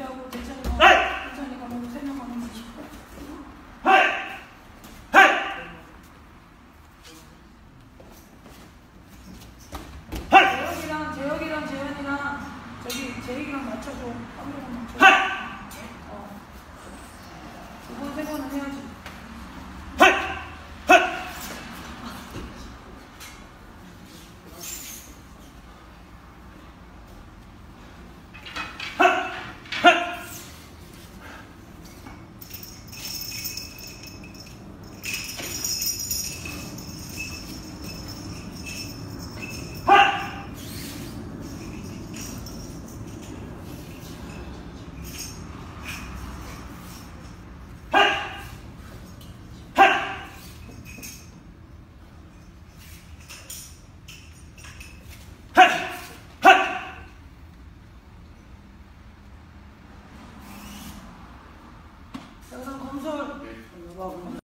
준비하고 대찬이가 모두 생각하는 거지. 재혁이랑 재현이랑 저기 재익이랑 맞춰줘. 한명만 맞춰줘. 두 번, 세 번은 해야지. 영상 검술.